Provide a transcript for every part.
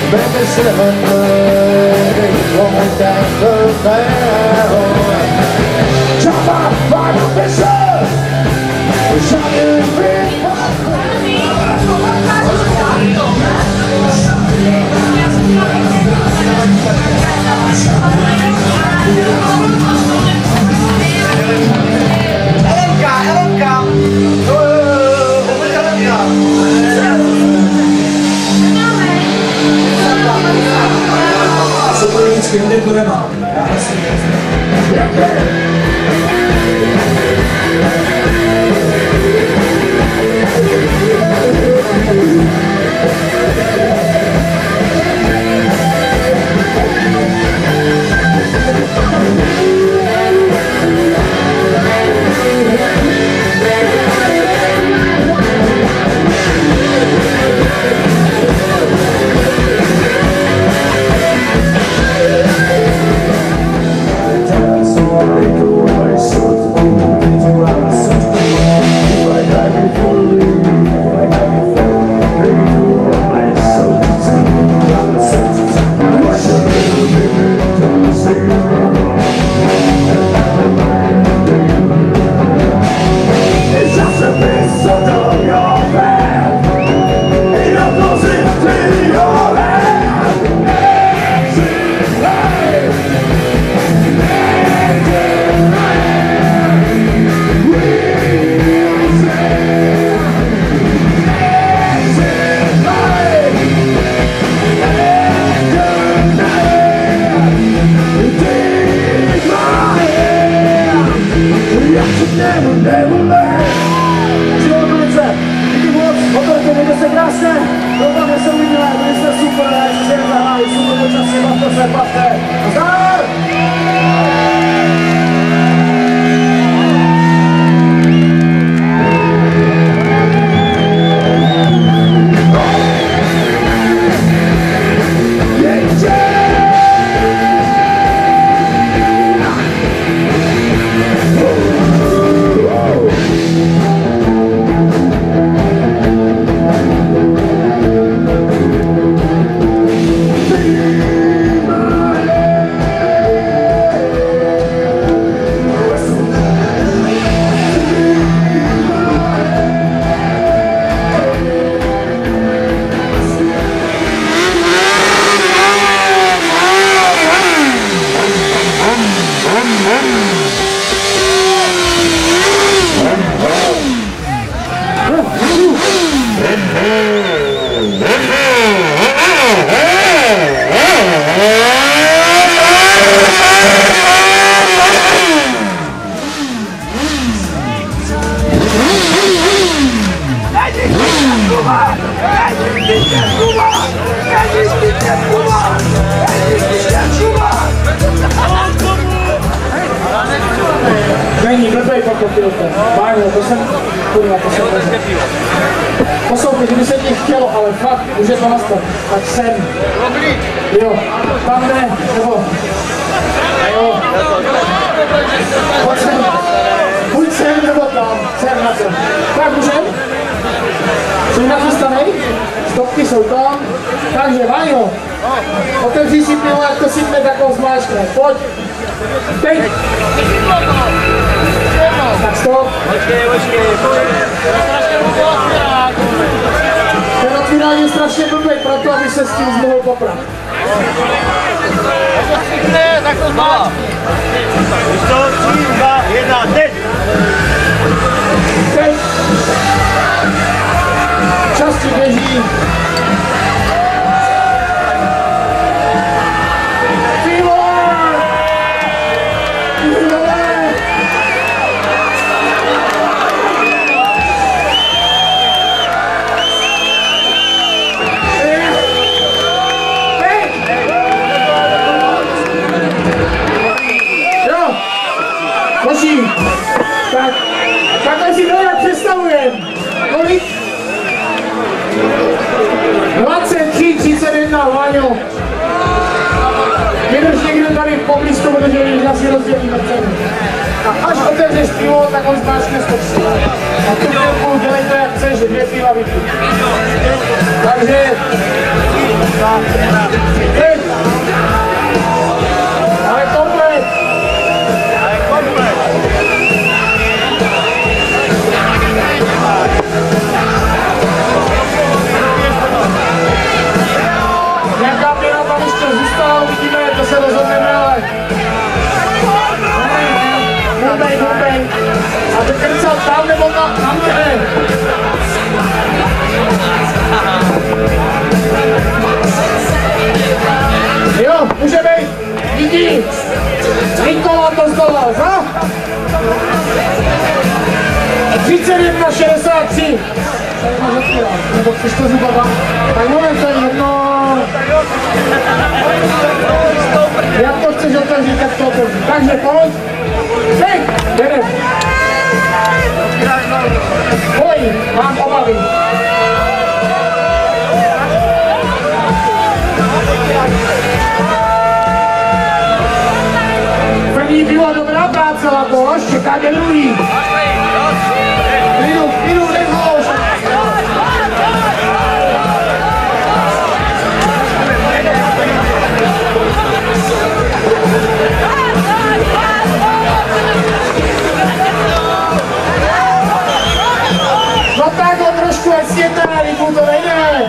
Baby said I'm ready, going down the barrel. Chop up, fight up, it's up. Shining red. Není, blbej potom pilota. Vážně, to jsem, kurva, to jsem nezvěděl. Poslouchej, kdyby se ti chtělo, ale fakt, už je to nastat. Tak sem. Jo, tam ne, nebo... Jo. Pojď sem. Buď sem, nebo tam. Sem na to. Tak můžem? Jsi nachystanej? Stopky jsou tam. Takže, Váňo, otevři si pivo, jak to sypne takovou zmáčkne. Pojď. Teď. Tak stop. Ten otvírání je strašně blbej, proto aby se s tím mohl poprat. Tak to zmála. Víš to? 3, 2, 1, teď! Teď. Čas ti běží. Tak, takhle si to jak představujem. Kolik? 23:31, Váňo. Vydrž někde tady v poblízku, protože asi rozdělíme cenu. A až otevřeš pivo, tak on zmáčkne stopky. A tu chvilku dělej to jak chceš, že 2 piva vypít. Takže Teď. Ale komplet. Nějaká pěna tam ještě zůstala, uvidíme, to se rozhodneme, ale... Humbej. A ty krcal tam nebo tam ne? Jo, může být. Vidí. Nikola to zdolal, co? 31,63. Nebo chceš to zubava? Tak moment, to je jedno. Jak to chceš otevřít, tak to otevřít. Takže pojď. Teď, jedem. Pojď, mám obavy. První byla dobrá práce, Laboš, čeká tě druhý. Jdu, Lidhoš. No tak ho trošku estěte, Libu, to nejde.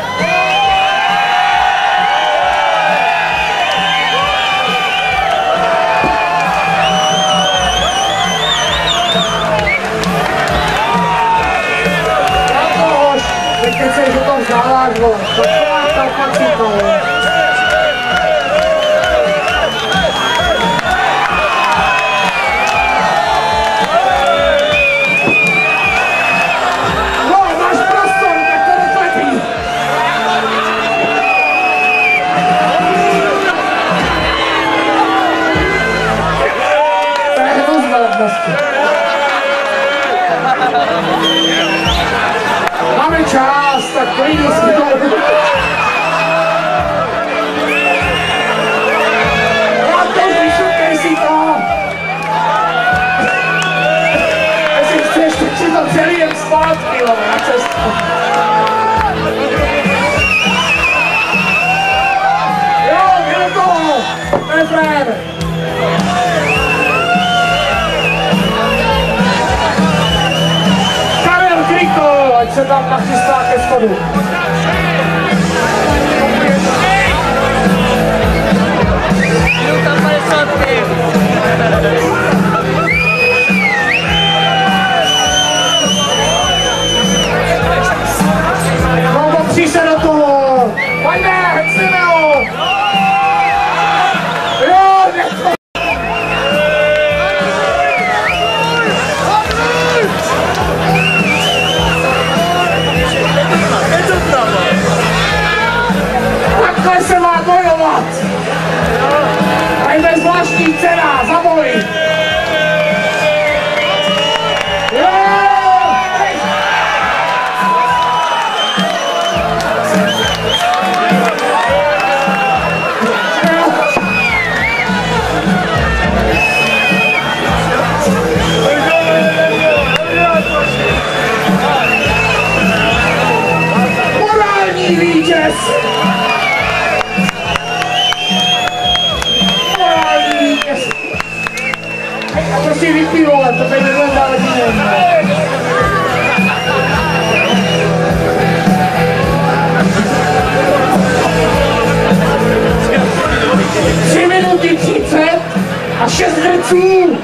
Teď se že to vzdáváš, vole. To je tak patříka, vole. No, máš prostor, tak to neklepí. To je hrozné dneska. Máme čas, tak klidně si to... Já to vyšukej si to! Jestli chceš, tak si to celý jen zpátky, na cestu. Jo, jde do toho! To je fér! Ať se tam nachystá ke schodu. No, popří se do toho. Pojďme, hecneme ho. Jo, nechto. Takhle se má bojovat! Tady je zvláštní cena za boj! Jo! Morální vítěz! A to si vypívole, to tady nebude dále jiné. 3 minuty 30 a 6 herců.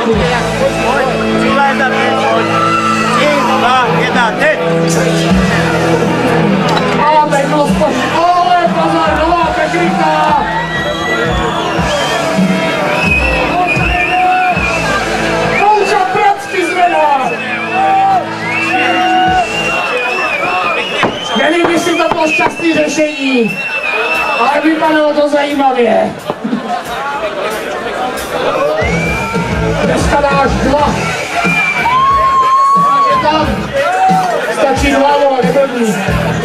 sekundy. Cíle za 5, pojď. 3, 2, 1, teď. A teď bylo spoždění. Ale pozor, nová technika. Kouča pracky zvedá. Nevím, jestli to bylo šťastný řešení, ale vypadalo to zajímavě. Dneska dáš 2. Je tam. Stačí 2, vole, neblbý.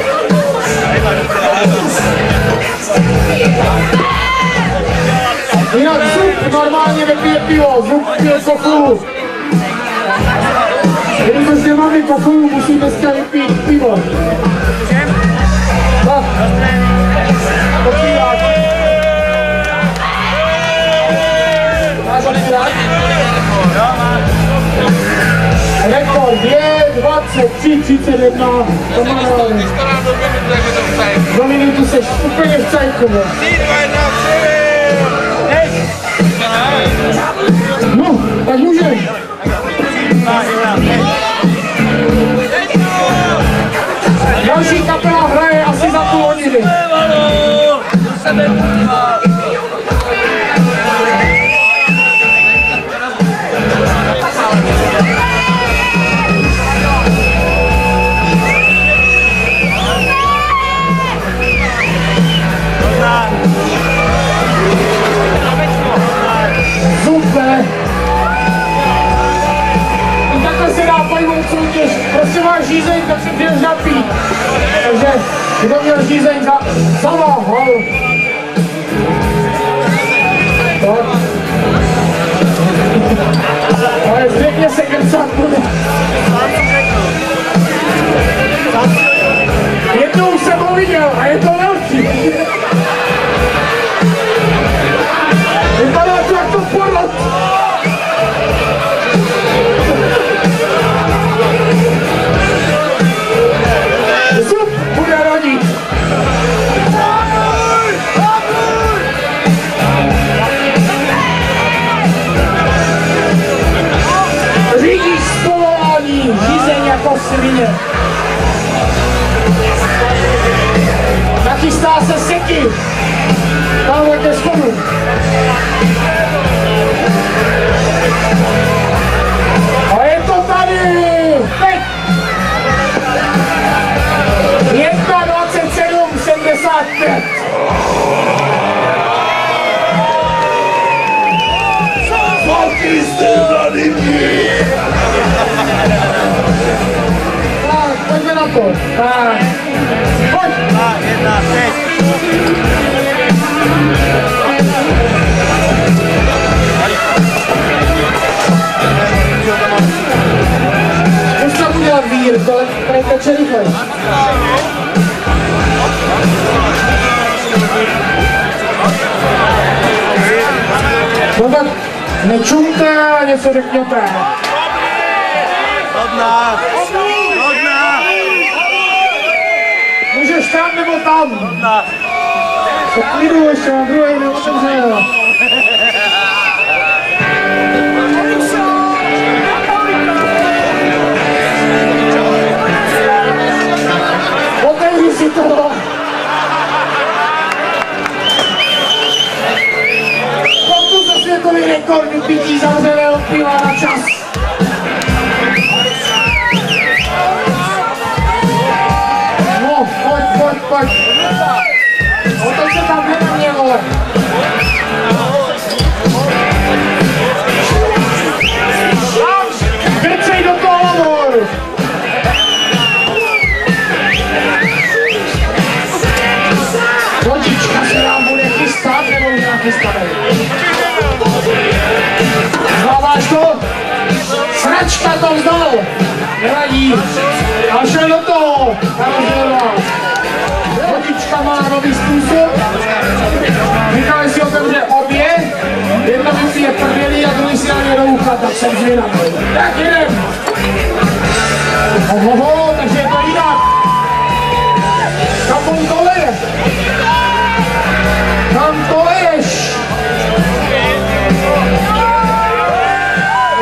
Jinak Zub normálně vypije pivo, Zub pije kofu. Jelikož nemáme kofu, musí dneska vypít pivo. Tak. Počíváš. Máš ho nevydát? Rekord je 23, 31, to má nále. Do minutu seš úplně v cajkově. No, tak můžeme. Další kapela hraje asi za půl hodiny. Super! Takhle se dá pojmout soutěž. Prostě máš žízeň, tak se běž napít. Takže kdo měl žízeň za hlavu. Ale zřejmě se krcat bude. Jednou jsem ho viděl a je to velký. Vypadá to jako porod. Zub bude rodit. Řídíš spolování, řízení jako svině. Nachystá se seky. Tamhle ke schodu. A je to tady! Teď! 1:27:75. Fucking still running me! Tak, pojďme na to. Tak. Pojď! 2, 1, teď. Už tam udělat vír, to teče rychle. No tak nečumte a něco řekněte. Hodná. Můžeš tam nebo tam. Hodná. To klidu, ještě mám druhý neotevřel. Otevři si to. Pokus za světový rekord vypití zavřeného piva na čas. No, pojď. Otoč se tam na mě, vole. Krcej do toho, amor. Vodička se nám bude chystat, nebo už nám chystané? Znáváš to? Sračka to vzdal. Nevadí. A šel do toho. Vodička má nový způsob. Michal si otevře obě. Jedna vypije prvělý a druhý si dá do ucha, tak jsem zvědavý. Tak jdem. Ohoho, takže je to jinak. Kam on to leje? Kam to leješ?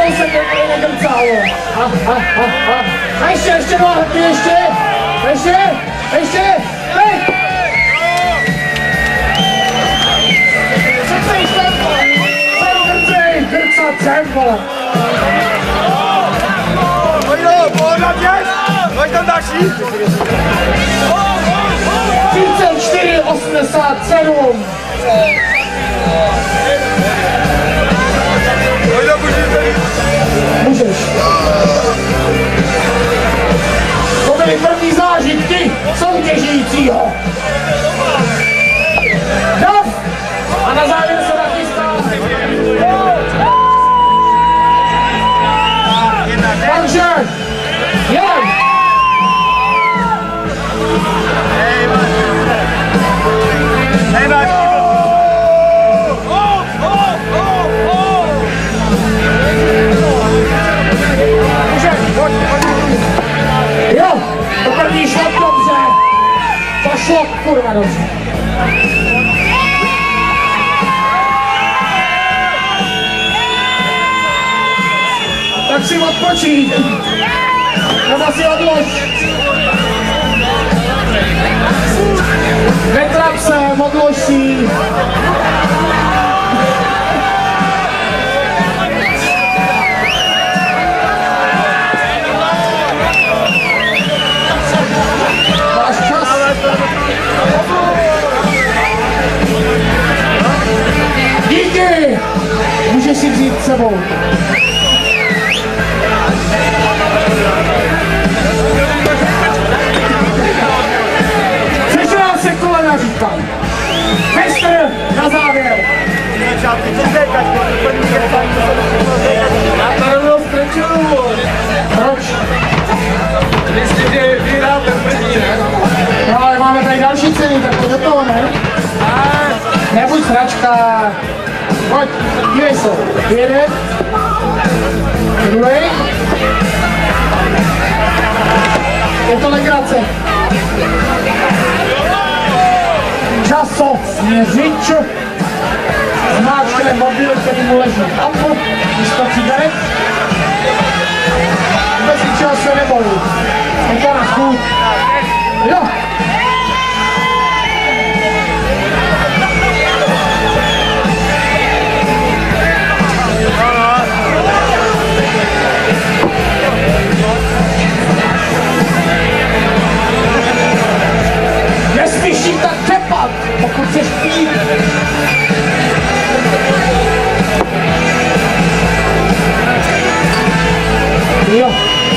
kousek nekrcálo. A ještě dva hrky, ještě, teď! Krcat sem, vole! Pojď, pohoda, děs! Pojď tam další! 34,87. Můžeš. To byly první zážitky soutěžícího. Dav! A na závěr se nachystá. Takže, jen! Jo, to první šlo dobře. To šlo kurva dobře. Tak si odpočít. Nebo si odlož. Netrap se, odlož si. Máš čas? Díky! Můžeš si vzít s sebou. Přečela se kolena, říkám. Mistr na závěr. Já to rovnou zkrečuju. Proč? Myslím, že vyhrál ten první, ne? No ale máme tady další ceny, tak to do toho, ne? Nebuď sračka. Pojď, dívej se. Jeden. Druhý. Je to legrace. Časosměřič. Zmáčkne mobil, který mu leží v autu. Místo cigaret. Vůbec ničeho se nebojí. Je to na chuť. Jo. Nesmíš jít tak čepat, pokud chceš pít. Jo.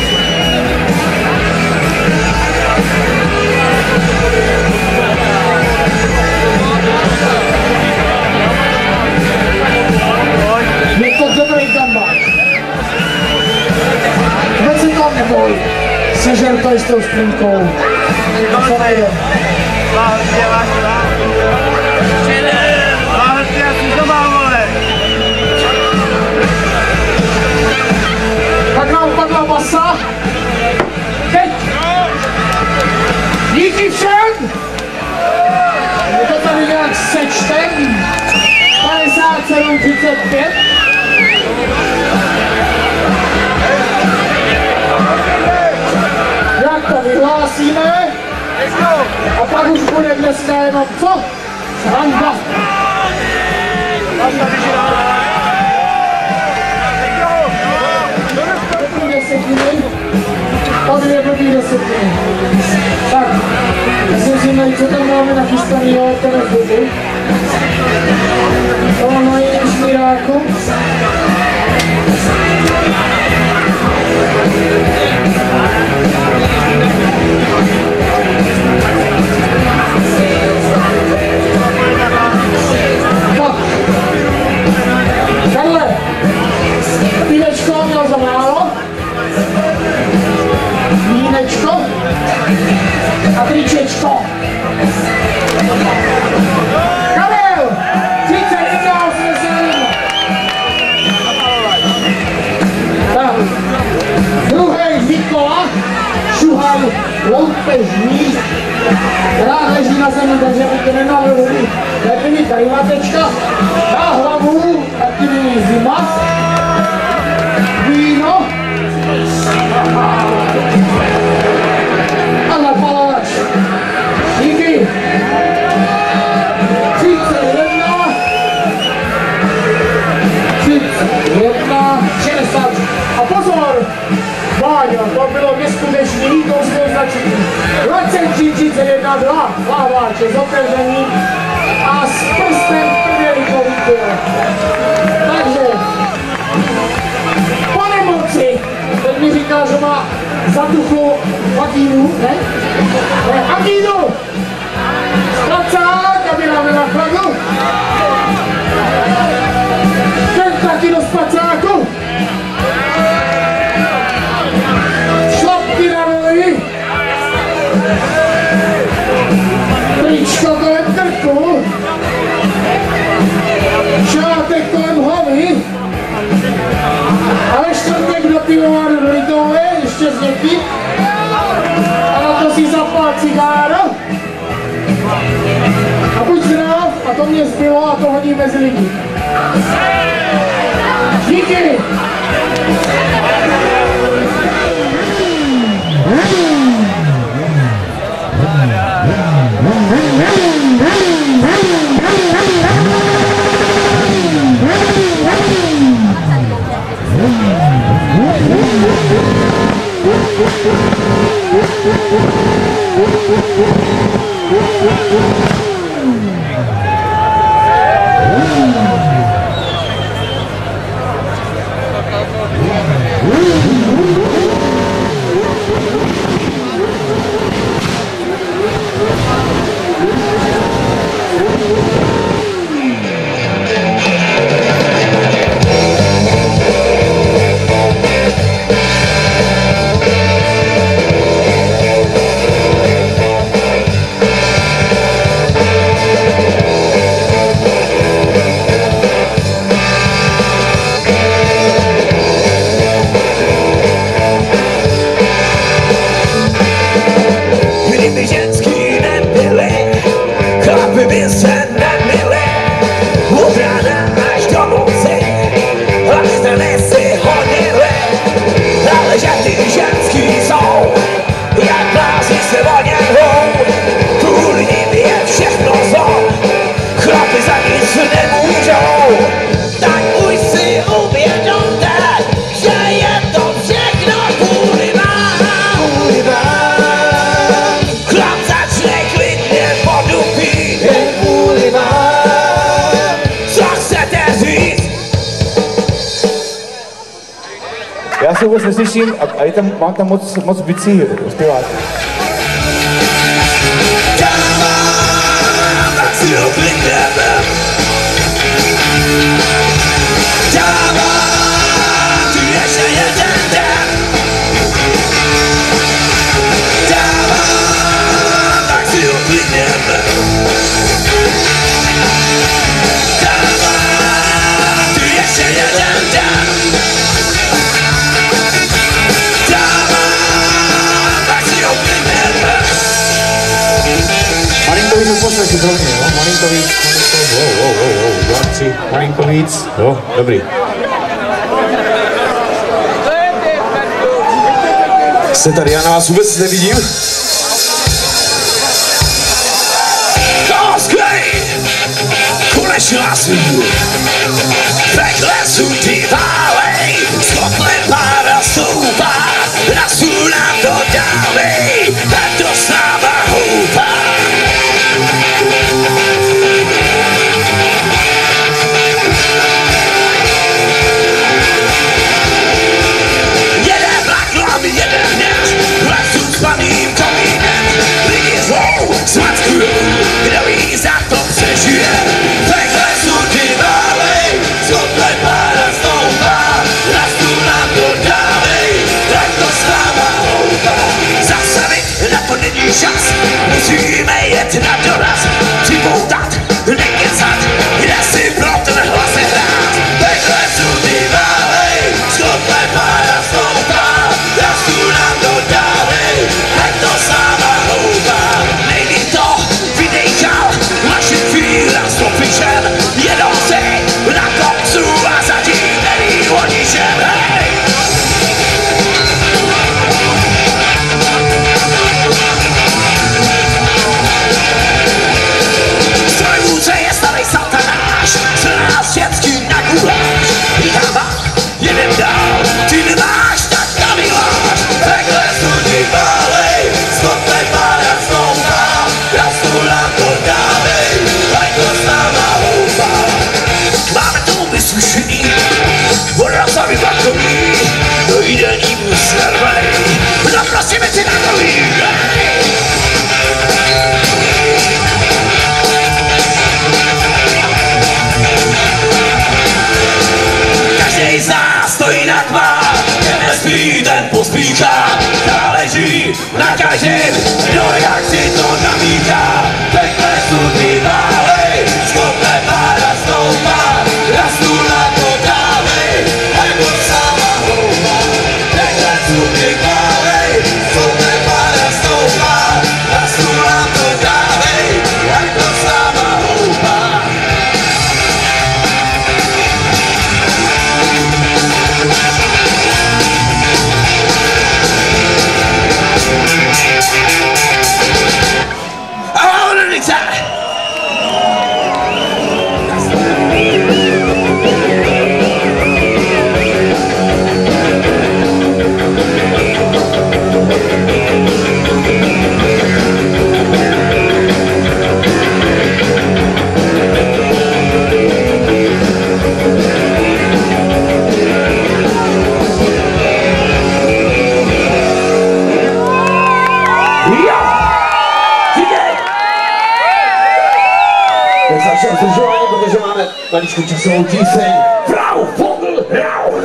Je to dobrý gambáč. Vůbec se toho neboj. Sežer to i s tou skrinkou. To nejde. Tak nám padla basa. Teď. Díky všem. Je to tady nějak sečtem. 57,35. Jak to vyhlásíme? A pak už bude dneska jenom co? Sranda. Dobrý desetiny. Po 2 blbý desetiny. Tak, já si najít, co tam máme nachystanýho, to nezbudu. To na jiném šmiráku. Karle, pínečko měl za málo, vínečko a tričečko. Karel, 31,87. Tak, druhý Nikola, šuhaj, loupežník, rád leží na zemi, takže by to nenavrhli. Taky mi karimatečka, na hlavu, taky mi zima. Procenčí 31, 2, Hlaváče z otevření a s prstem prdělíkový byl. Takže po nemoci, teď mi říká, že má zatuchlou vagínu, ne? Ne, angínu! Zpracák, aby dáme na chladu. Ten taky do spacáku. Šlapky na nohy. Tričko kolem krku. Šátek kolem hlavy. A ještě někdo pivovar do lidové, ještě z někdy. A na to si zapál cigáro. A buď zdrav, a to mě zbylo a to hodí mezi lidi. Díky! Já se vůbec neslyším a je tam, mám tam moc bicí zpěvat. Malinko víc, jo, dobrý. Jste tady, já na vás vůbec nevidím. Konečně vás vidím. Pekle jsou ty válej, skoplem pára stoupá, rasu nám to dávej, a to s náma houpá. Kdo ví, za to přežije. Pekle jsou ty válej, skoplem pára stoupá. to jinak má. Ten nespí, ten pospíchá, záleží na každém, kdo jak si to namíchá. Pekle sudný válej, skopne pára stoupá, na stůl na to dávej, jako sama houba. Pekle sudný válej, skopne pára stoupá, na stůl na to dávej, jako sama houba. Začal zdržování, protože máme maličkou časovou tíseň. Frau Vogel, Rauch!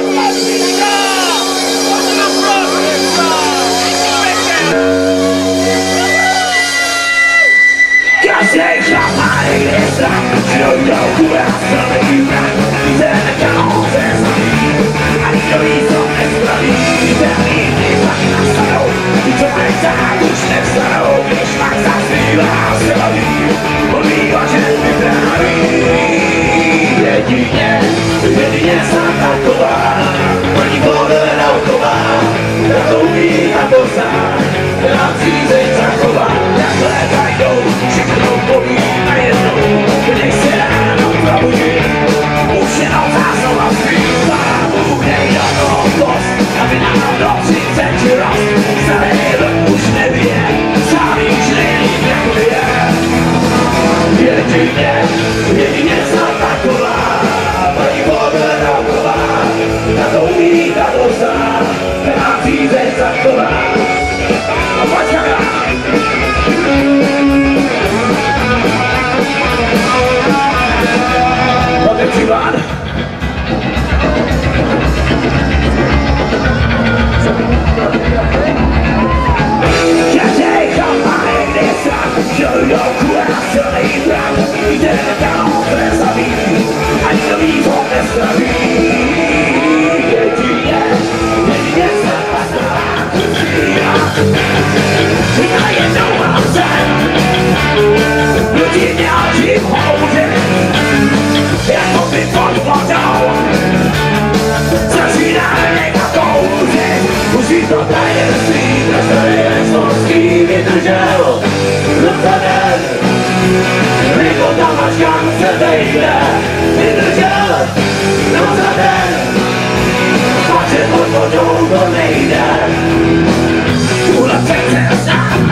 Každý chlap má někde strach, žilou kůra, silný vrak, víte nekalou se znaví, a nikdo jí to nespraví, víte líbí, pak nastanou, ty co mají tak už nevstanou, když pak zaspívá se baví, mluví o žen vypráví. Jedině jsem taková, paní Boderovková, ta to umí a to zná, nám přízeň zachová, takhle tajdou, všechno poví najednou, když se ráno probudím, už jenom zásnova zpívá, Bůh dej do toho kost, aby nám do 30 rost, starý vlk už nevíje, sám už není jako je. Jedině jsem taková, paní Boderovková, ta to umí, ta to zná, nám přízeň zachová. Otevříván. Každý chlap má někde strach, žilou kůra, silný vrak, víte nekalou se zaví, a nikdo ví to nespraví. Jedině se pasová, najednou mám sen, lidi nějakým houdem, jako by pod vodou, začínáme někdo kouřit, musí to tajemství, který Lesnovský vydržel, za den, jako ta maška se vejde, vydržel, za den, pak se pod vodou to nejde, tuhle přece znám.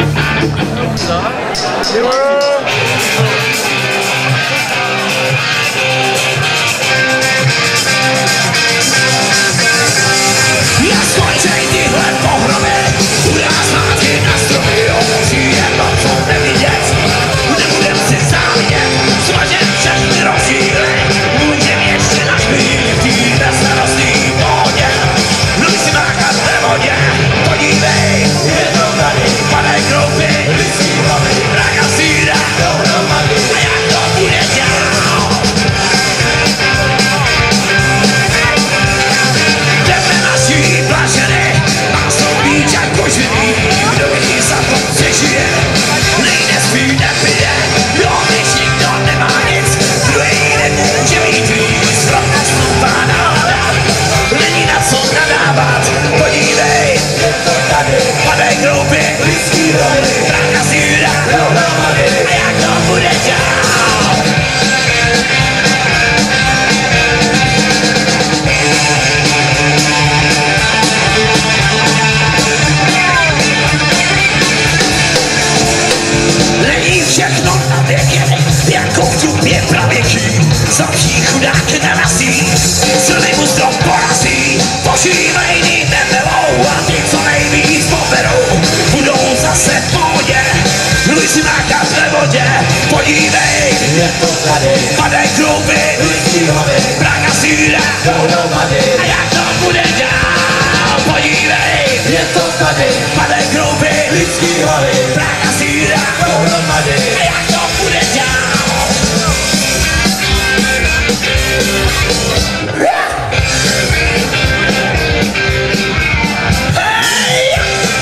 Já skončej tyhle pohromy, bude nás mátit na stromy, musí jedno co nevidět, nebudem si závidět, svažet všechny rozdíly, můžem ještě našpít v té bezstarostný pohodě, mluví si mákat ve vodě, podívej, je to tady, padaj kroupy, listí hlavy, praga síra, dohromady, a jak to bude dál? Jdeme naší plašeny, má soubíč jako živý, kdo ví za to přežije, nejde spí, nepije, jo, když nikdo nemá nic, druhý nemůže mít víc, rovna stupá nálada, není na co nadávat, podívej, je to tady, padej kroupy, blízký hlavy, praga síra, dohromady, a jak to bude dál? Není všechno na věky, jako v tubě pravěky, zavší chudák narazí, silný mu strop porazí, požívej nebelou a ty, co nejvíc poberou, budou zase v pohodě, mluví si mákat ve vodě, podívej, je to tady, padej kroupy, blízký hlavy, praga síra, dohromady, lidský hlavy, prach a síra dohromady, jak to bude dál. Hej!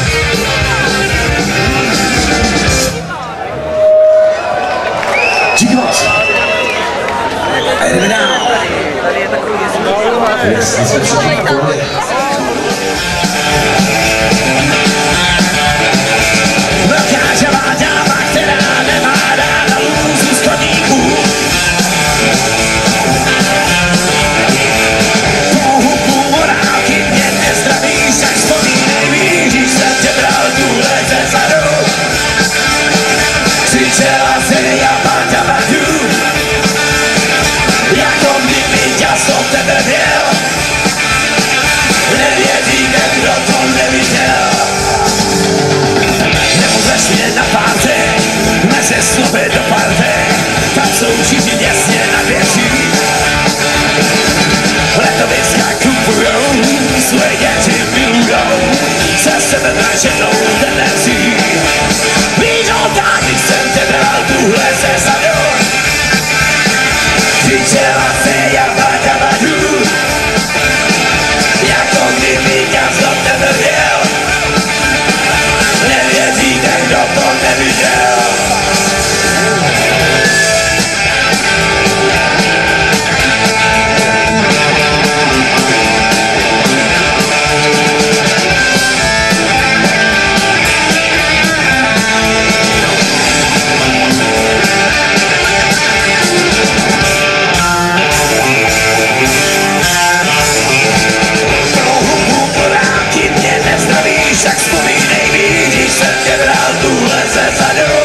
Díky moc. A jdeme dál. Jestli jsme se tím pohodli. Velká žavá dáma, která nemá ráda lůzu z chodníků. Po hubu morálky mě nezdravíš, jak vzpomínej, víš, když jsem tě bral tuhle ze zadu. Křičela se já Baťa Baťu, jako kdyby ťas od tebe měl. Nevěříme, kdo to neviděl. Nemůžeš mě na párty, mezi slovy do party, tam jsou všichni děsně na věří. Letoviska kupujou, svoje děti milujou, se sebe naženou tendencí. Víš o tak, když jsem tě bral tuhle ze zadu. Křičela se já Baťa Baťu, jako kdyby ťas do tebe věl. Nevěříte, kdo to neviděl. Tak vzpomínej mi, když jsem tě bral tuhle ze zadu.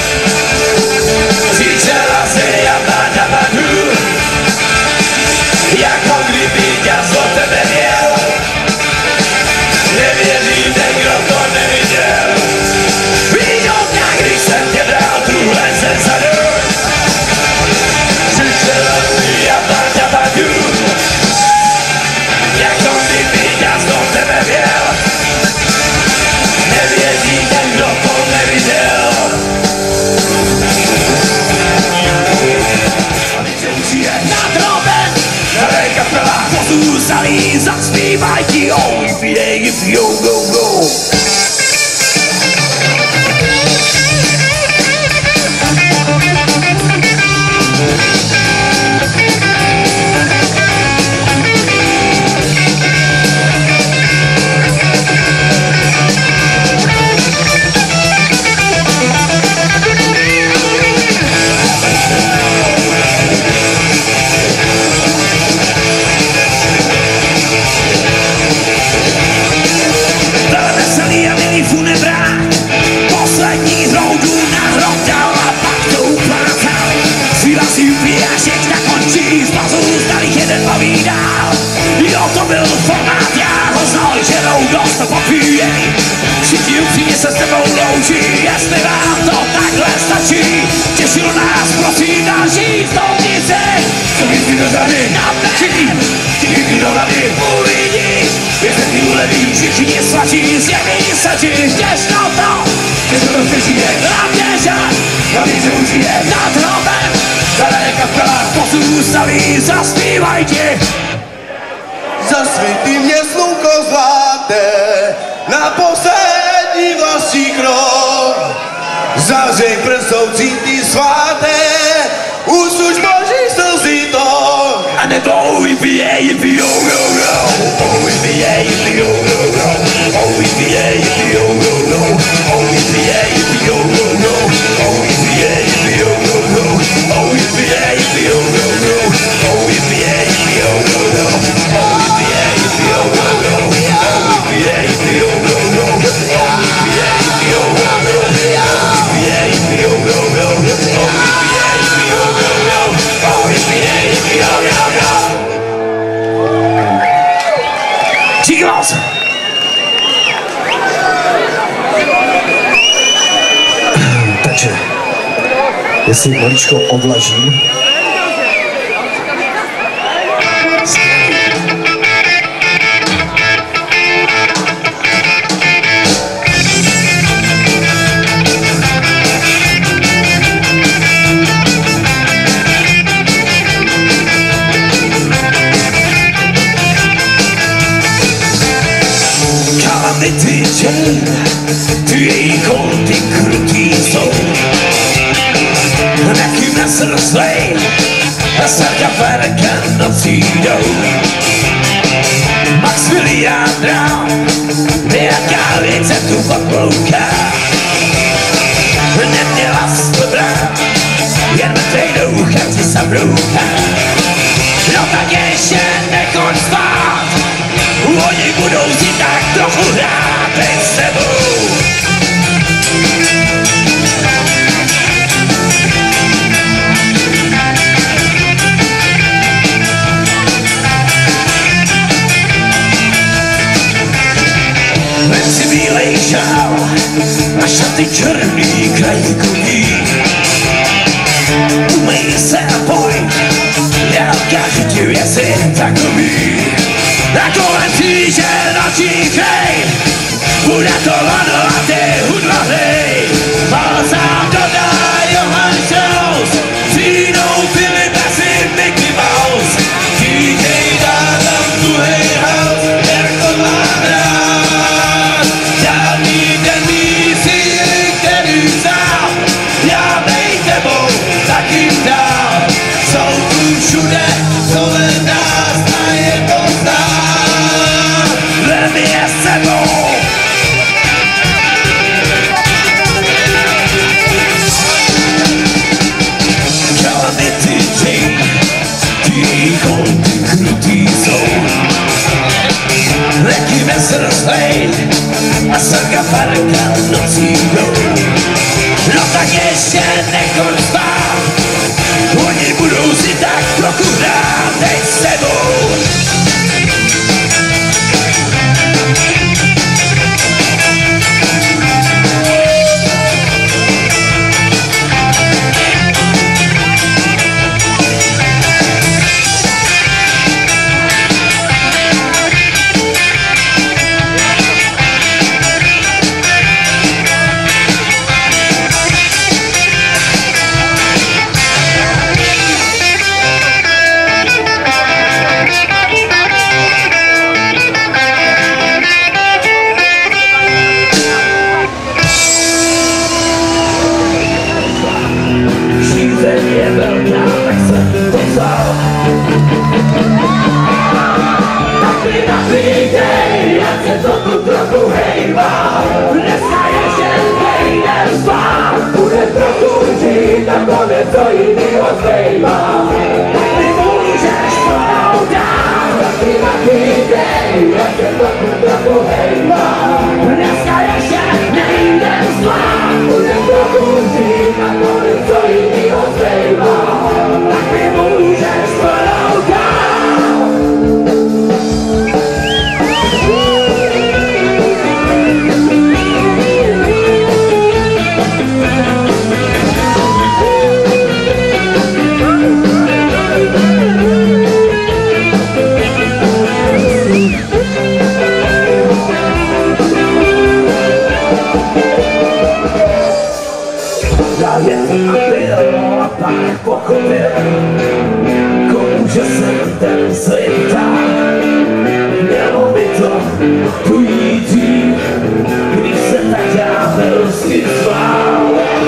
Křičela se já Baťa Baťu, jako kdyby ťas od tebe měl. Nevěříte, kdo to neviděl. Víš o dňa, když jsem tě bral tuhle ze zadu. Křičela se já Baťa Baťu, jako kdyby ťas od tebe měl. Nevěříte, kdo to neviděl. A teď se užije na trobě, staré kapela pozůstalí, zaspívaj ti oh, if you go, go. Poslední hroudu na hrotal a pak to uplácal. Chvíla si upíjašek nakončí, z bazů zdalých jeden baví dál. Jo, to byl formát, já ho znal, že dost to popíjej. Všichni upřímně se s tebou loučí, jestli vám to takhle stačí. Těšilo nás, prosím, další stolnice. Co když mi do zady napletí, všichni do rady uvidí. Jestli ti uleví, všichni svatí, zjemí se ti, těžko to. Že to přežije, hlavně žád, hlavně se užije nad hrobem. Staré kapela pozůstalí, zaspívaj ti. Zasvítí mě slunko zlaté, na poslední vlastní krok. Zavřej prsoucí ty sváté, usuď boží slzy tok. A nebo vypijej, jo, jo, jo. Vypijej, jo, jo, jo. Vypijej, jo, jo, jo. Vypijej, jo, jo, jo. Vypijej, jo, jo, jo. Vypijej, jo, jo, jo. Vypijej, jo, jo, jo. Vypijej, jo, jo, jo. Vypijej, jo, jo, jo. Vypijej, jo, jo, jo. Vypijej, jo, jo, jo. Vypijej, jo, jo, jo. Díky moc. Takže, jestli maličko odlažím, chain, ty její kolty krutý jsou. Nekým nesrslej, a starka Ferka nocí jdou. Maximilián Brown, nějaká věc se tu poplouká. Neměla jsi to brát, jen mrtvej duch a ti se brouká. No tak ještě nekonč spát, oni budou si tak trochu hrát teď s tebou. Vem si bílej šál a šaty černý krajkový. Umej se a pojď, já ukážu ti věci takový. Na kolem týže noční chej, bude to lano a ty hudlavej. Ale sám dodá Johann Strauss, přijdou Filip asi Mickey Mouse. DJ dá tam tuhej house, Jirko má rád. Žádný den mísíry, který vzal, já bej tebou takým dál. Jsou tu všude kolem nás a je to znát. Vem je s sebou. Calamity Jane, ty kolty krutý jsou. Leký vesrslej a Sarka Ferka nocí jdou. No tak ještě nekonč spát, oni budou si tak trochu hrát teď s tebou. Nakonec to jinýho zbejvá. Ty můžeš plnou dát, taky nakýdej, jak se to trochu hejvá. Dneska ještě nejdem zvlášť, bude trochu dřív, nakonec to jinýho zbejvá. Tak ty můžeš plnou dát. Byl a pak pochopil, komu že jsem ten svět dál. Mělo by to půjít dřív, když se tak ďábelsky zvál.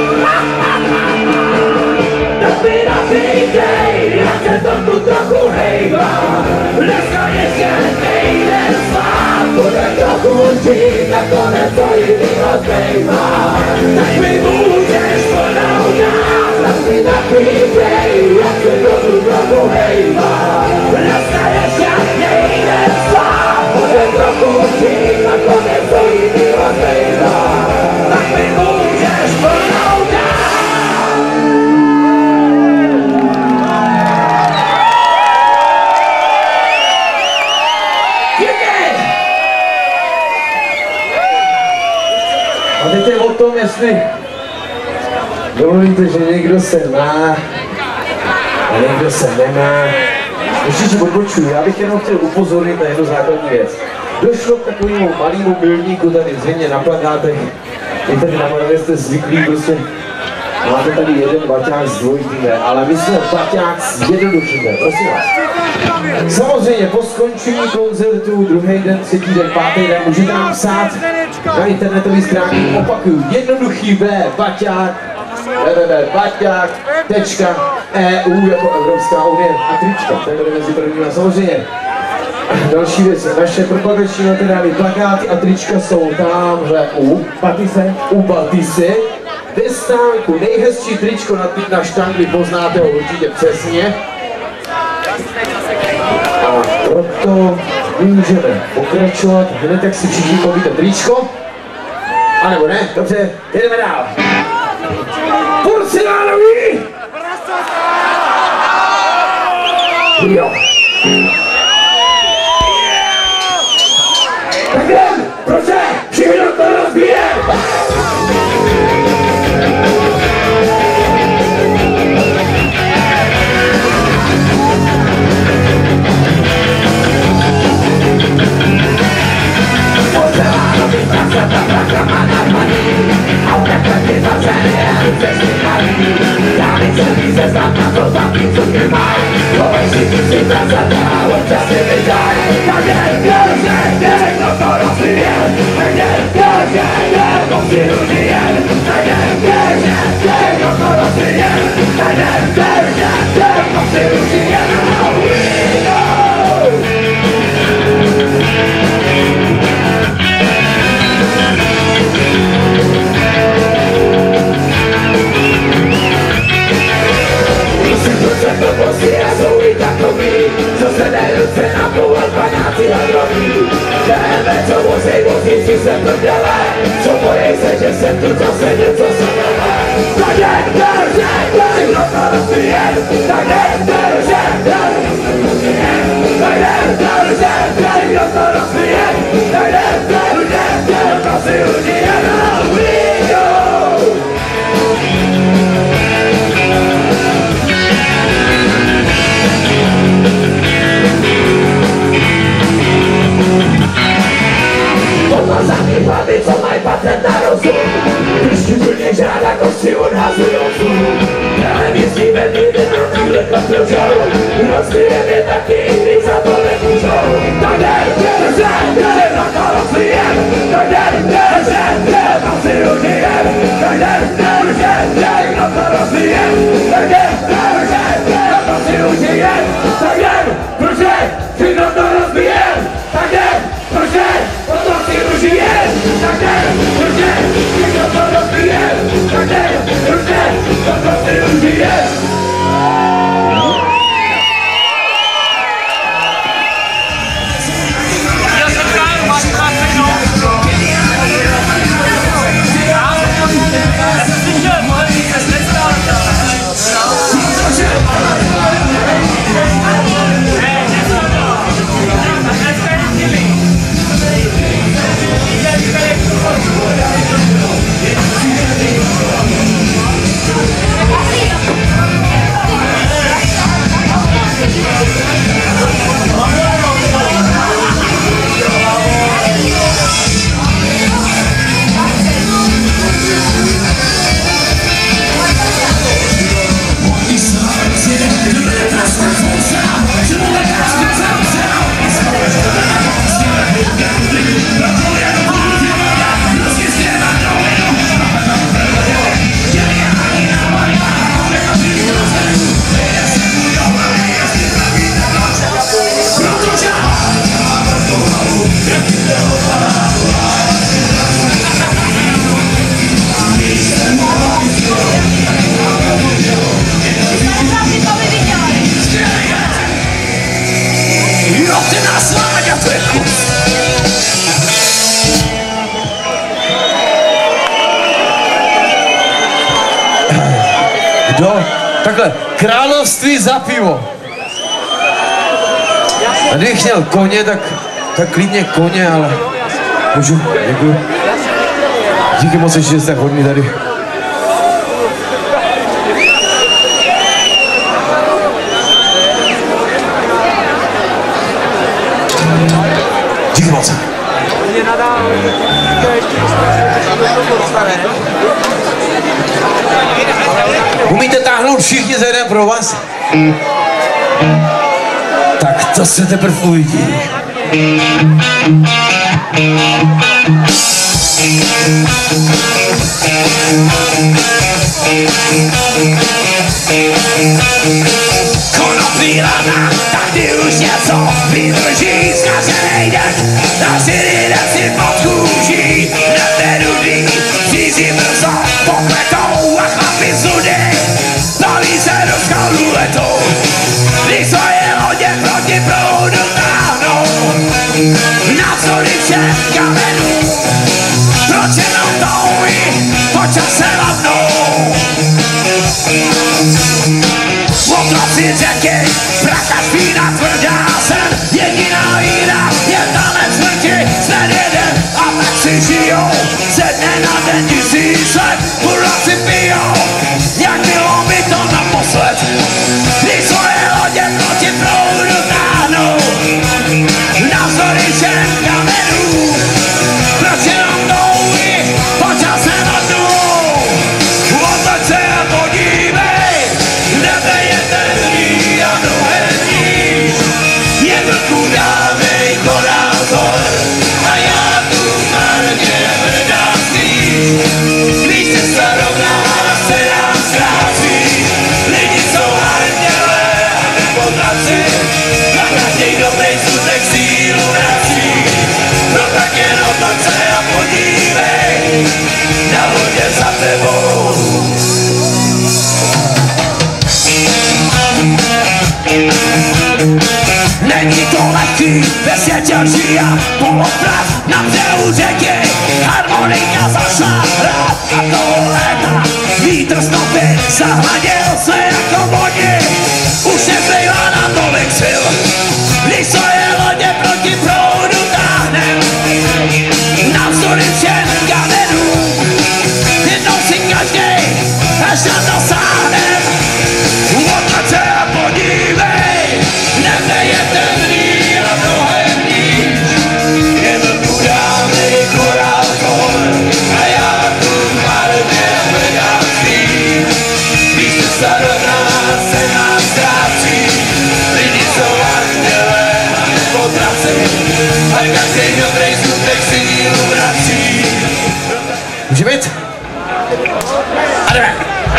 Tak mi nabídej, jak se to tu trochu hejvá. Dneska ještě nejde spát, bude trochu dřív, nakonec to jinýho zbejvá. Tak mi můžeš plnou dát, tak mi nabídej, jak se to tu trochu hejvá. Dneska ještě nejde spát, bude trochu dřív, nakonec to jinýho zbejvá. Tak mi můžeš plnou dát. A teď je o tom, jestli dovolíte, že někdo se má a někdo se nemá. Ještě odbočuju, já bych jenom chtěl upozornit na jednu základní věc. Došlo k takovému malému milníku tady zřejmě na plakátech. Vy tady na Moravě jste zvyklí prostě Máte tady jeden baťák s dvojitým V, ale my jsme baťák s jednoduchým V, prosím vás. Samozřejmě po skončení koncertu, druhý den, třetí den, pátý den, můžete nám psát na internetové stránky, opakuju, jednoduchý V, baťák, www.baťák.eu jako Evropská unie a trička, to je mezi prvníma samozřejmě. Další věc, naše propagační materiály, plakáty a trička jsou tamhle u Batisy. Ve stánku, nejhezčí tričko na štangli, poznáte ho určitě přesně. A proto můžeme pokračovat, hned jak si všichni povíte tričko. A nebo ne, dobře, jdeme dál. Porcelánový! Jo. Tak jdem, proč ne? Všichni to rozbíjem! Takhle, království za pivo. A kdybych měl koně, tak klidně koně, ale můžu, děkuji. Díky moc, že jste tak hodný tady. Díky moc. Mě Umíte táhnout všichni za jeden pro vás? Tak to se teprve uvidí. Konopí lana, tak ty už něco vydrží, zkaženej den, na lidé si pod kůží, neterudí, cizí brzo popletou a chlapi zudy, baví se do skalu letou, když svoje lodě proti proudu táhnou, navzdory všem kamenů, proč jenom touhy po čase ladnou. Otroci řeky, praka špína tvrdá sen, jediná víra je tanec smrti, jsme jeden a tak si žijou, ze dne na den tisíc let, burlaci pijou, jak bylo mi to naposled, když svoje lodě proti proudu táhnou, navzdory všem kamenů, proč jenom touhy po čase ladnou, otoč se a podívej, nebe je temný a mnohem níž, je vlku dávej korázor a já tu marně hledám stíž. Když cesta rovná se nám ztrácí, lidi jsou andělé a nepotraci, a každý dobrý skutek sílu vrací. No tak jen otoč se a podívej, na vodě za tebou. Není to lehký, bez světelčí a poloprav na břehu řeky, harmonika zašla hrát a toho léta vítr stopy zahladil se jako vodi, už nezbývá na tolik sil, když svoje lodě proti proudu táhnem, navzdory všem kamenům, jednou si každej až na dosáhnem, otoč se a podívej, nebe je temný a mnohem níž, je vlku dávnej korálkor a já tu marně hledám stíž. Když cesta rovná se nám ztrácí, lidi jsou andělé a nepotraci, a každý dobrý skutek sílu vrací. Může být? A jdeme.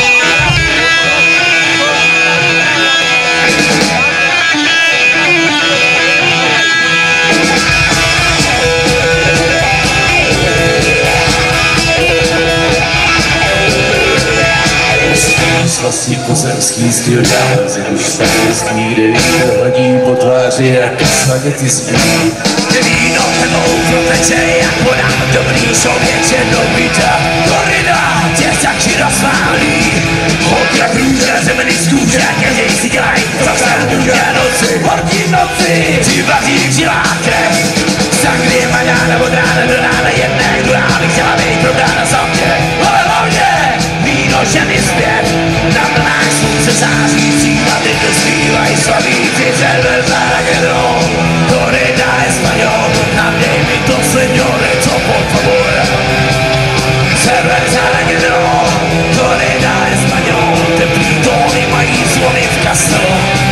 Vlastní pozemský styl dálzy, už stavěství, kde vítr hladí po tváři jak svaděty smí. Kde víno tebou proteče jak voda, dobrý člověče dobita, korida tě taky rozválí. Hod jak růže, zemeny skůře, každej si dělaj, co chce, já noci, horký noci, ty vaří žilákem. Sangrie maňána od rána do rána, jedné druhá bych chtěla být prodána za mě, ale hlavně víno ženy zpět, na vlnách slunce zářící, a ty to zpívaj slavíci, cerveza rock'n'roll, corrida español, nadej mi to señore, to por favor. Cerveza rock'n'roll, corrida español, teplý tóny mají zvony v kastelu.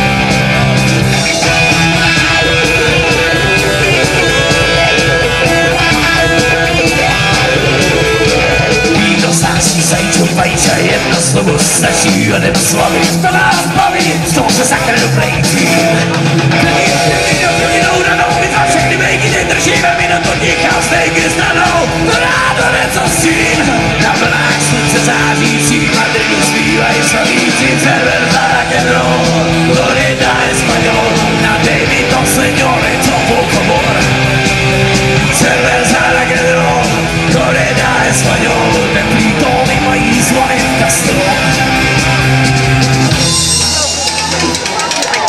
Snáší zajíčou pajíča, jedno slovo stačí a nebo slavy. To nás baví, z toho se sakra dobrý tým. Jedinou ranou, my dva všechny bejky, teď držíme minutu ticha, stejky stranou. To rádo něco s tím. Na vlnách slunce zářící, a teď zpívají slavíci, cerveza rock'n'roll, corrida español, nadej mi to señore, to por favor. Cerveza rock'n'roll, corrida español, teplý tóny mají zvony v kastelu.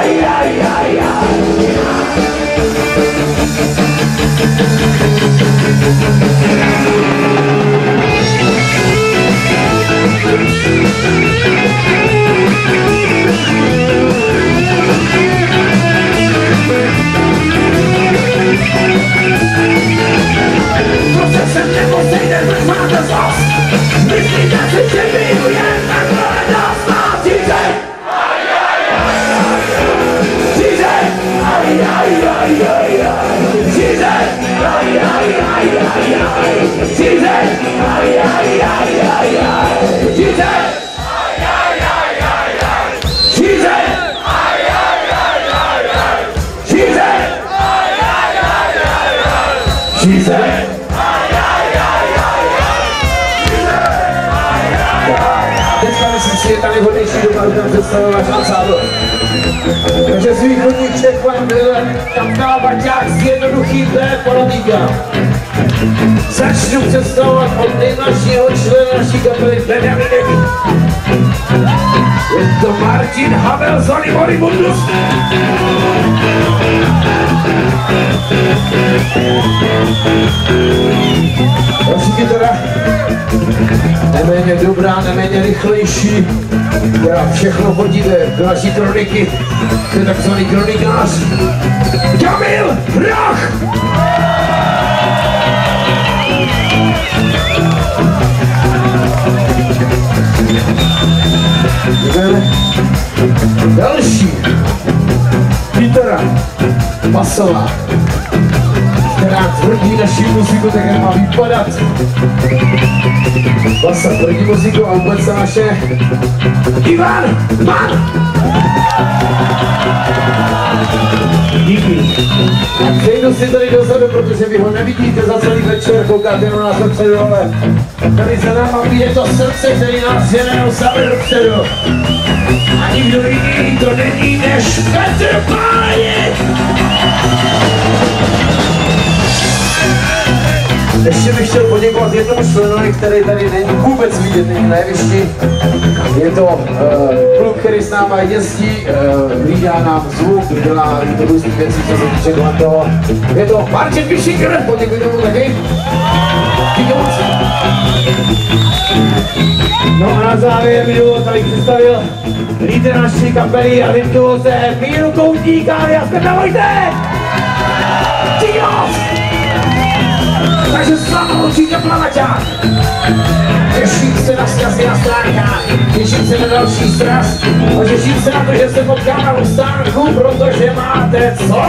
Tady hodnější doba budeme představovat ansábl. Takže z východníček vám byl Kapka Baťák s jednoduchým D. Polomíka. Začnu představovat od nejmladšího člena naší kapely Benjaminek. Je to Martin Havel z Onimori Mundus. Další kytara, neméně dobrá, neméně rychlejší, která všechno hodíte do naší kroniky, to je takzvaný kronikář Kamil Rach! Další kytara basová, která tvrdí naši muziku, tak jak má vypadat. Basa tvrdí muziku a vůbec se naše Ivan Mann! Díky. A přejdu si tady dozadu, protože vy ho nevidíte za celý večer, koukáte na nás dopředu, ale tady se nám bije to srdce, který nás je neustále dopředu. A nikdo jiný to není než Petr Páněk! Ještě bych chtěl poděkovat jednomu členovi, který tady není vůbec vidět, není na jevišti. Je to klub, který s náma jezdí, hlídá nám zvuk, dělá to různý věcí, co se týče kolem toho. Je to Martin Pišíker, poděkujte mu taky. Díky moc. No a na závěr mi dovolte, abych představil lídr naší kapely a virtuóze Míru Koutníka a Jasper Vojtek! Díky moc! Takže s vámi určitě Plavaťák. Těším se na vzkazy na stránkách, těším se na další sraz a těším se na to, že se potkáme u stánku, protože máte co?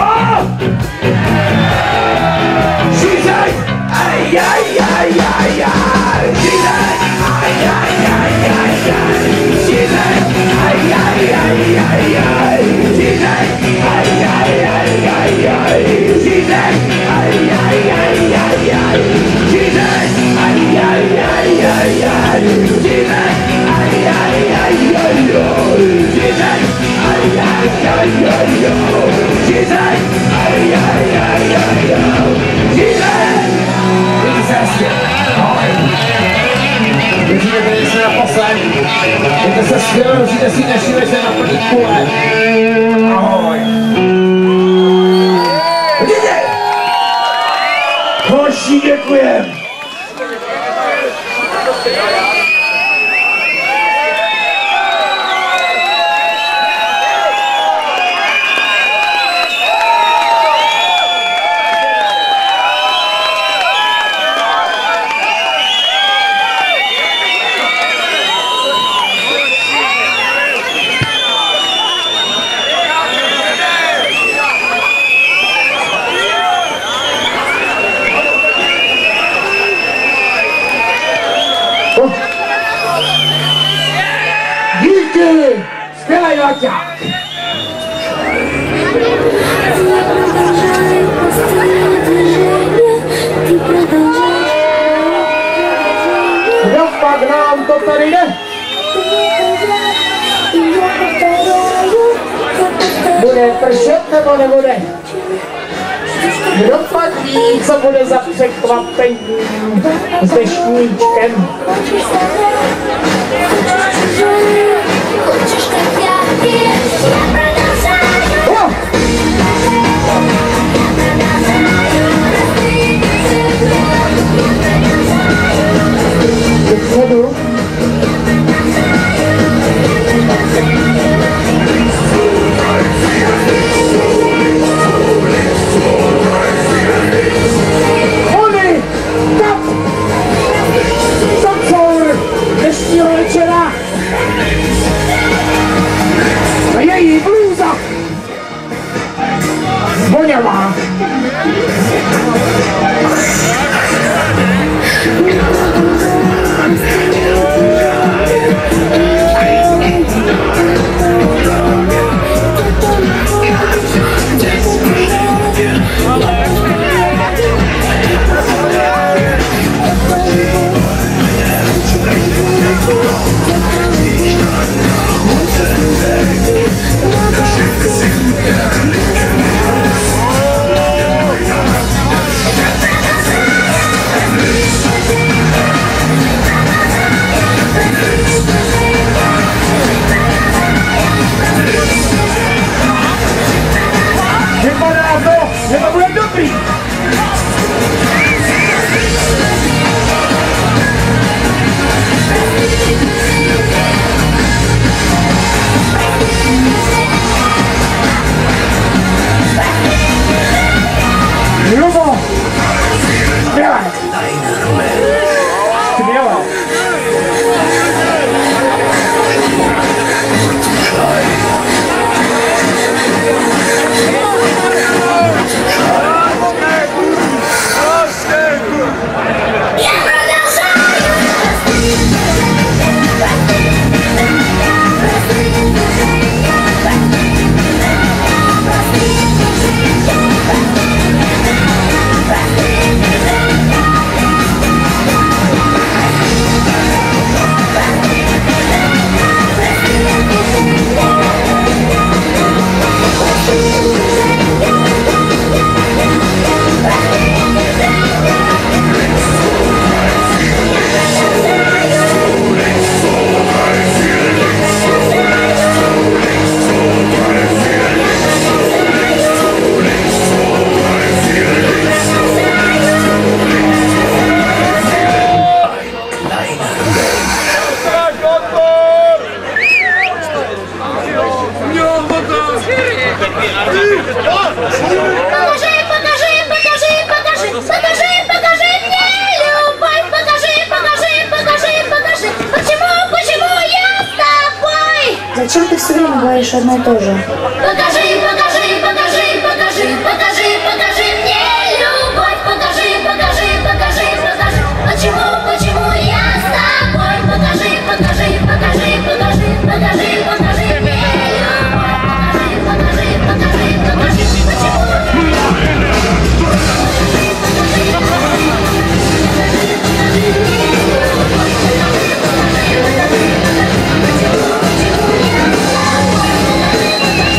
Žízek! Žízek! Mějte se skvěle, užijte si dnešní večer na plný kule. Ahoj. Vidíte? Hoši, děkujem. Díky! Skvělej Vaťák! Kdo pak nám to tady jde? Bude pršet nebo nebude? Kdo pak ví, co bude za překvapení s deštníčkem? Хочешь, как я, и я продолжаю. śmiała. Vypadá to, že to bude dobrý. Lubo! Śmiałaj! Śmiałaj! Зачем ты все время говоришь одно и то же? Покажи, покажи, покажи, покажи, покажи, покажи мне любовь. Покажи, покажи, покажи, покажи. Почему я с тобой? Покажи, покажи, покажи, покажи, покажи, покажи мне любовь. Покажи, покажи, покажи, покажи. Почему?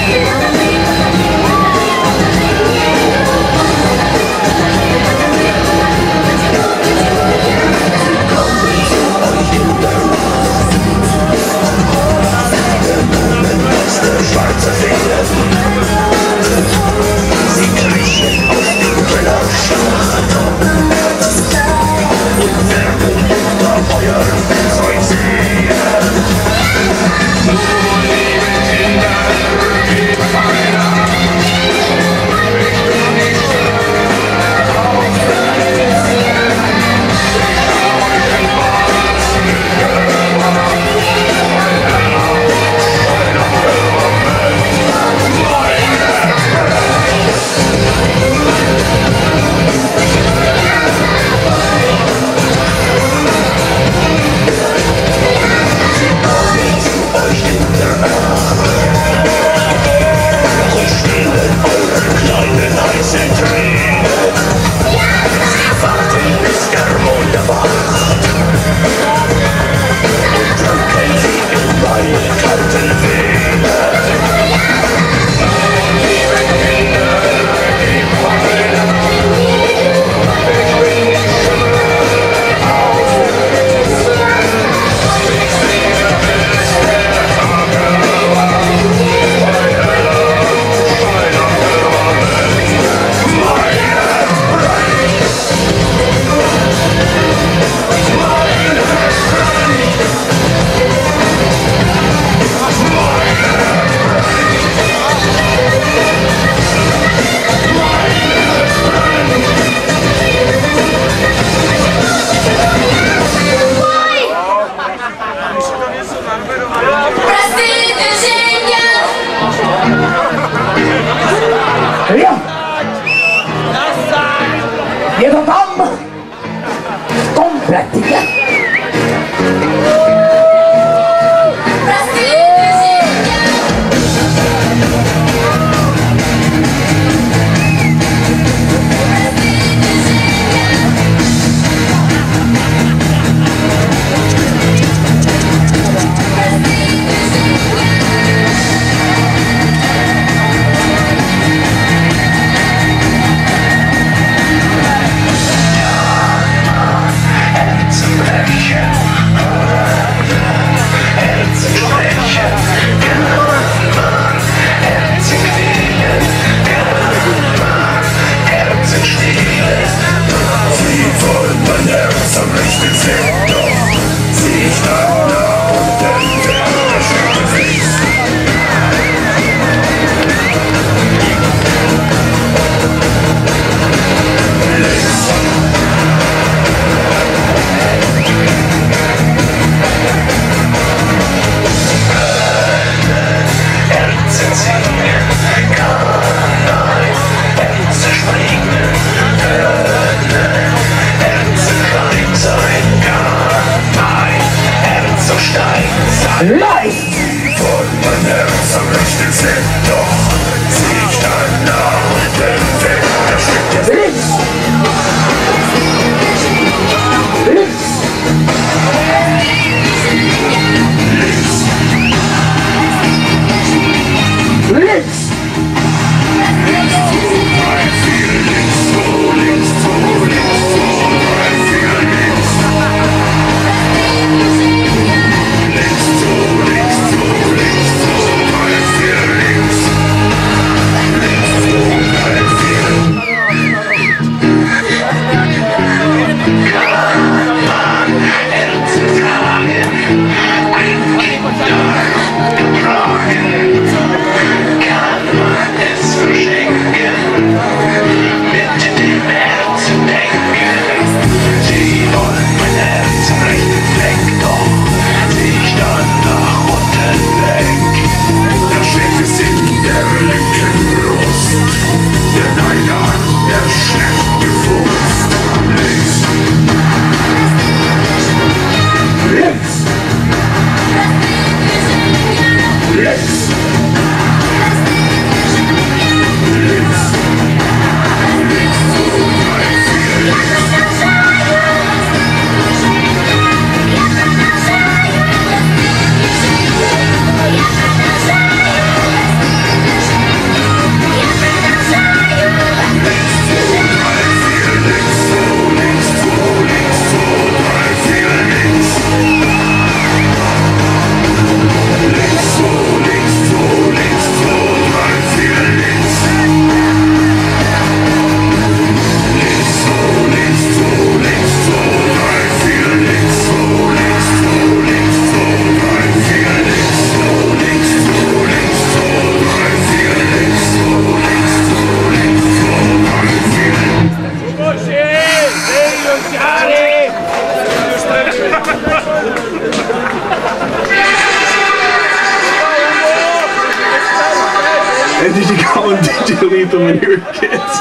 Did you leave them when you were kids?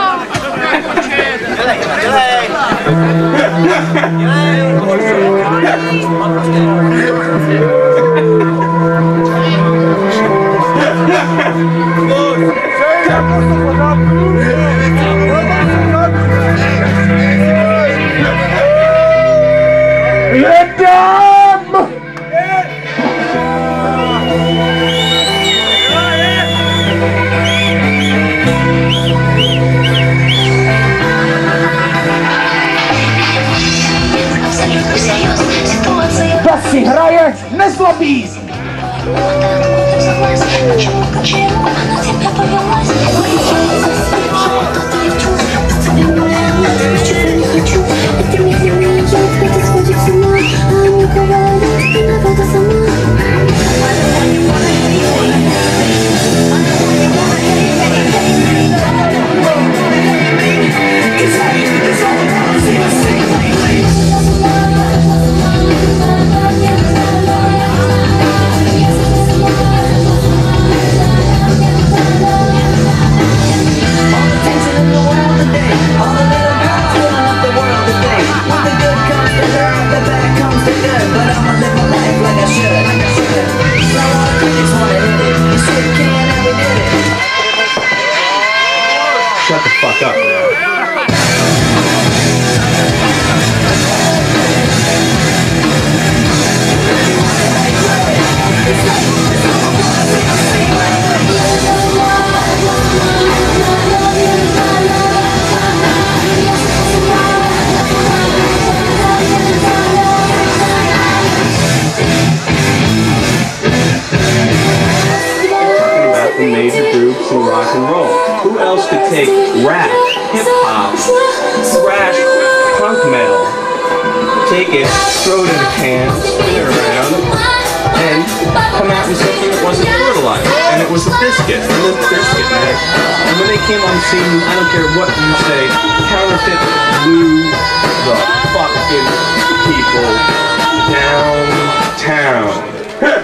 Let them! Kdo si hraje, nezlobí! Shut the fuck up now. The major groups in rock and roll. Who else could take rap, hip-hop, thrash, punk metal, take it, throw it in a can, spin it around, and come out with something that wasn't fertilized? And it was the Biscuit, and the Biscuit Man. And when they came on scene, I don't care what you say, Counterfeit blew the fucking people downtown.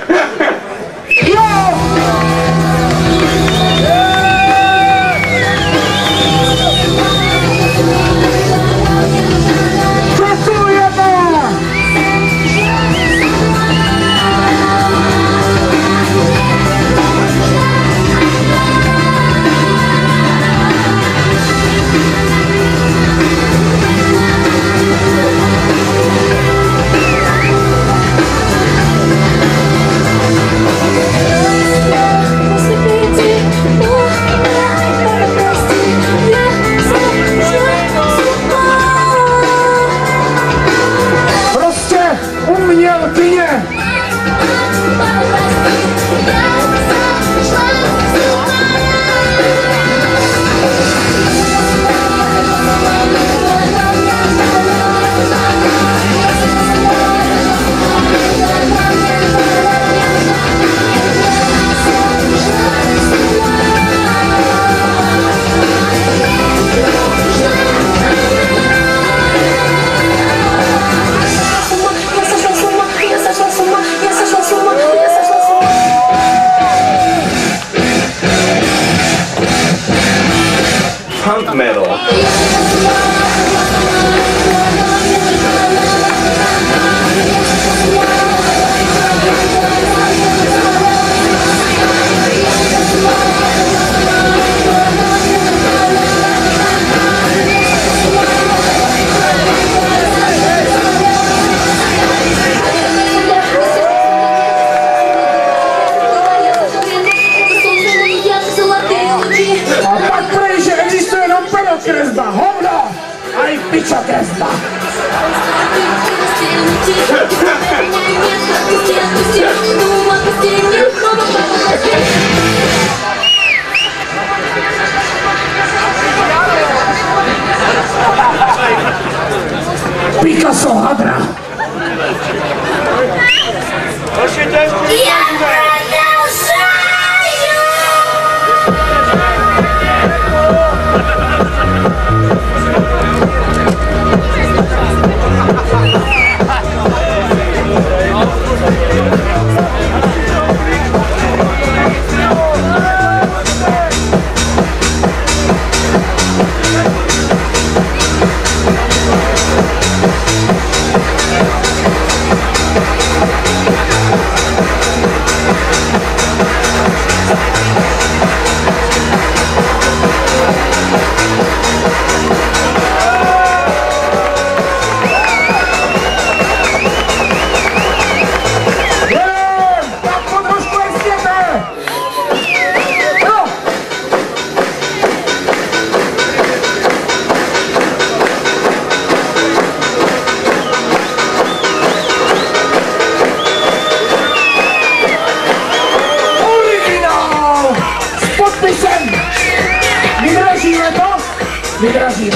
Punk metal. Kresba, hovno! Aj pičo kresba! Picasso hadra! Vydražíme.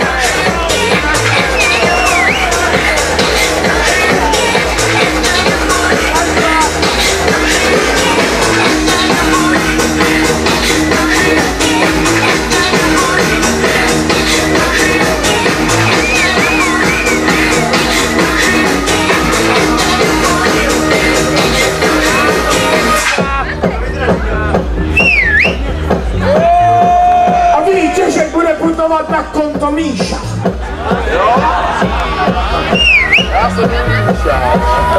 Putovat na konto Míša. Jo? Já jsem Míša.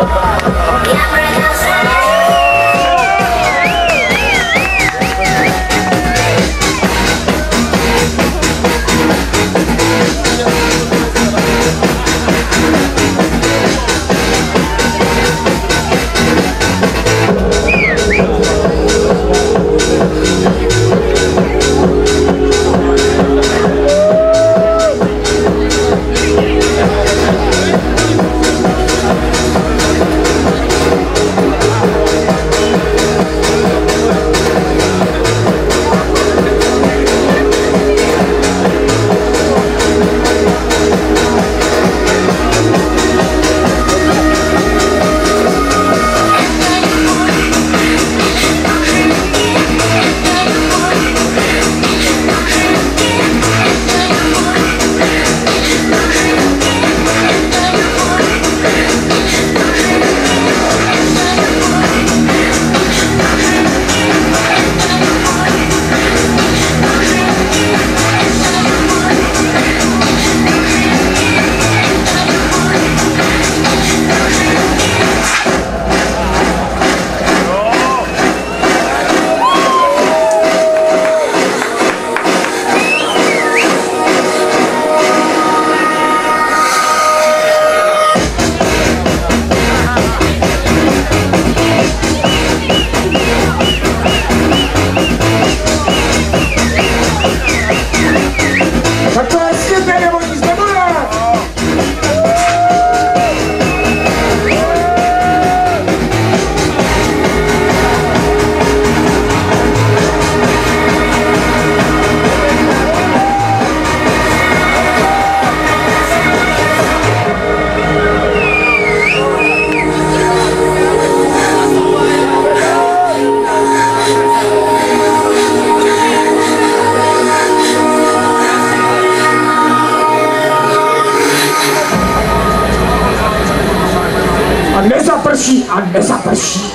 A nezaprší.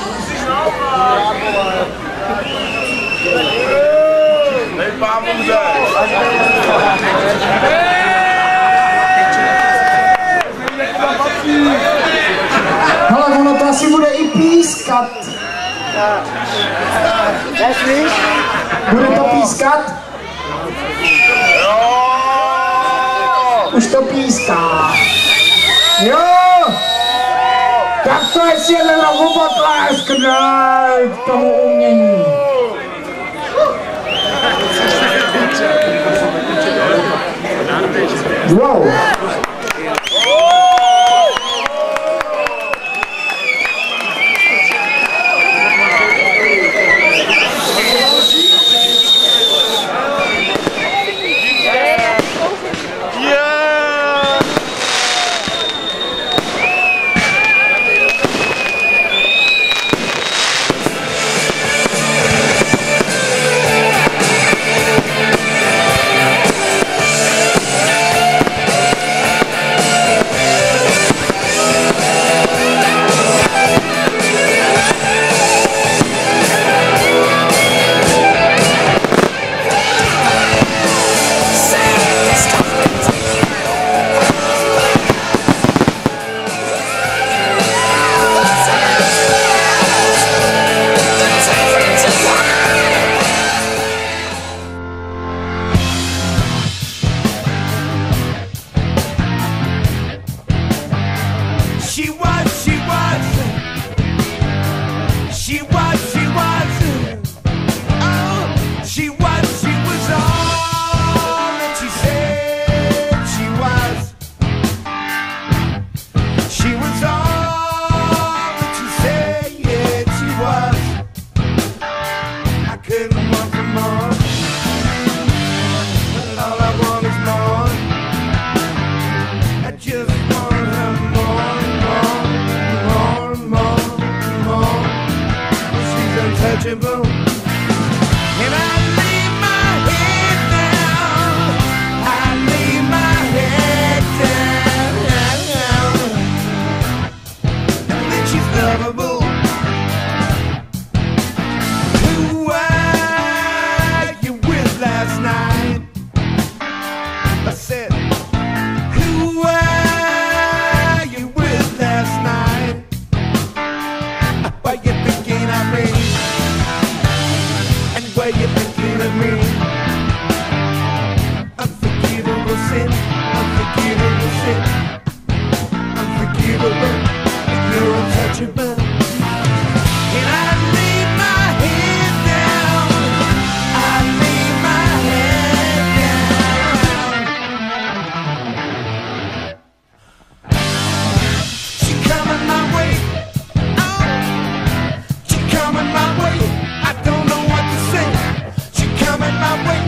Hele, ono to asi bude i pískat. Bude to pískat? Už to píská. Jo! Tak to ještě jeden potlesk k tomu umění. Wow. untouchable. And I lay my head down. I lay my head down. And then she's lovable. Who were you with last night? I said, who were you with last night? Why you thinking of me? And why you thinking of me? Unforgivable sin, unforgivable sin, unforgivable, and you're untouchable. And I lay my head down, I lay my head down. She coming my way, oh, she coming my way. I don't know what to say. She coming my way.